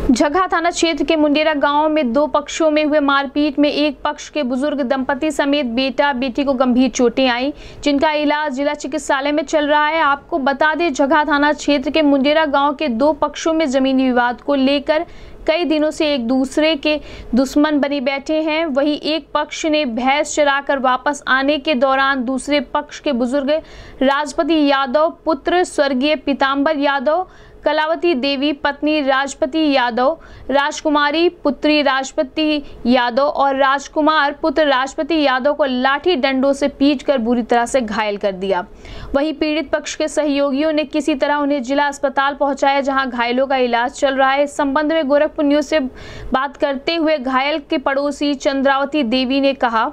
झगहा थाना क्षेत्र के मुंडेरा गांव में दो पक्षों में हुए मारपीट में एक पक्ष के बुजुर्ग दंपति समेत बेटा बेटी को गंभीर चोटें आई, जिनका इलाज जिला चिकित्सालय में चल रहा है। आपको बता दें, झगहा थाना क्षेत्र के मुंडेरा गांव के दो पक्षों में जमीनी विवाद को लेकर कई दिनों से एक दूसरे के दुश्मन बने बैठे हैं। वहीं एक पक्ष ने भैंस चराकर वापस आने के दौरान दूसरे पक्ष के बुजुर्ग राजपति यादव पुत्र स्वर्गीय पीताम्बर यादव, कलावती देवी पत्नी राजपति यादव, राजकुमारी पुत्री राजपति यादव और राजकुमार पुत्र राजपति यादव को लाठी डंडों से पीटकर बुरी तरह से घायल कर दिया। वहीं पीड़ित पक्ष के सहयोगियों ने किसी तरह उन्हें जिला अस्पताल पहुंचाया, जहां घायलों का इलाज चल रहा है। इस संबंध में गोरखपुर न्यूज से बात करते हुए घायल के पड़ोसी चंद्रावती देवी ने कहा,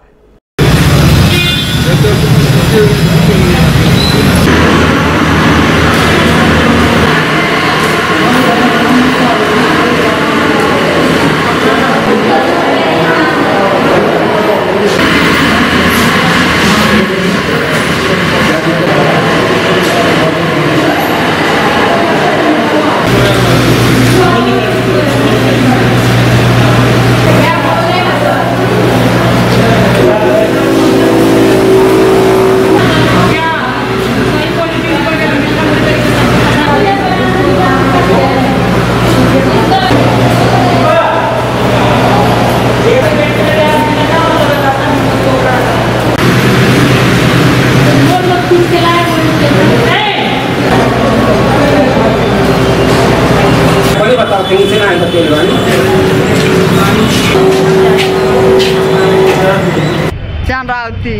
चंद्रावती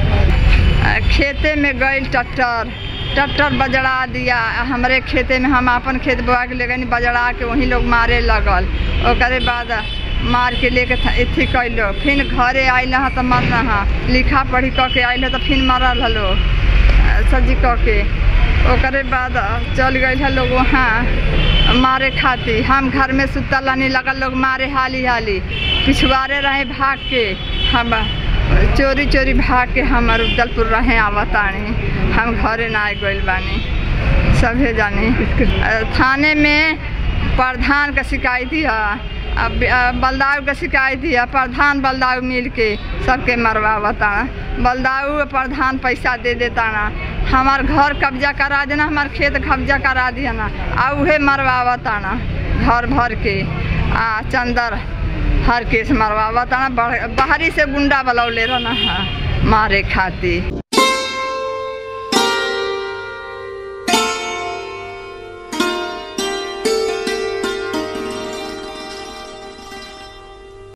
खेते में गई ट्रैक्टर बजड़ा दिया हमारे खेते में। हम अपन खेत बोआ के ले गए, बजड़ा के वहीं लोग मारे लगल। ओकरे बाद मार के लेके इथी कैलो, फिर घरे आयल तो मरना लिखा पढ़ी क के आयल तो फिर मरल हलो सब्जी क के। ओकरे बाद चल गए लोग वहाँ मारे खाती। हम घर में सुतल नहीं लगल, लोग मारे हाली हाली पिछवाड़े रहे भाग के। हम चोरी चोरी भाग के हम रुदलपुर रहे आवतानी, हम घरे ना गइल बानी। सभे जानी थाने में प्रधान का शिकायत है, बलदाऊ का शिकायत है। प्रधान बलदाऊ मिल के सबके मरवावता। बलदाऊ प्रधान पैसा दे देता ना, हमार घर कब्जा करा देना, हमार खेत कब्जा करा दिया ना, आ उहे मरवावता ना घर भर के। चंदर हर केस मरवावता ना, बाहरी से गुंडा बुलौले रहना मारे खातिर।